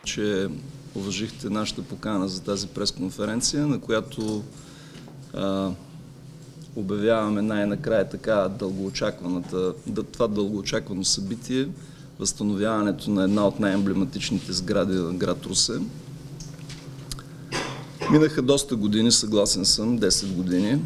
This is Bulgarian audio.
че уважихте нашата покана за тази пресконференция, на която обявяваме най-накрая така това дългоочаквано събитие, възстановяването на една от най-емблематичните сгради на град Русе. Минаха доста години, съгласен съм, 10 години.